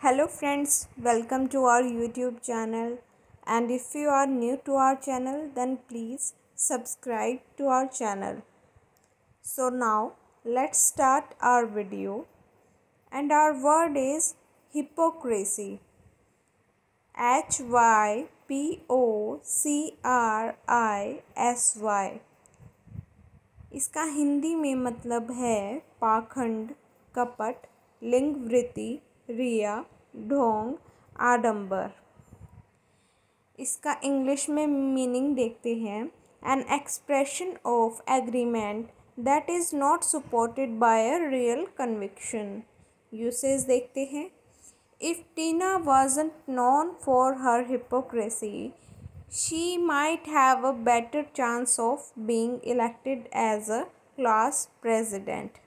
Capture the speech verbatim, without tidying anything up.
Hello friends, welcome to our YouTube channel, and if you are new to our channel then please subscribe to our channel. So now let's start our video, and our word is hypocrisy. H Y P O C R I S Y. इसका हिंदी में मतलब है पाखंड, कपट, लिंग वृत्ति, रिया, ढोंग, आडंबर। इसका इंग्लिश में मीनिंग देखते हैं, an expression of agreement that is not supported by a real conviction. Usage देखते हैं, if Tina wasn't known for her hypocrisy, she might have a better chance of being elected as a class president.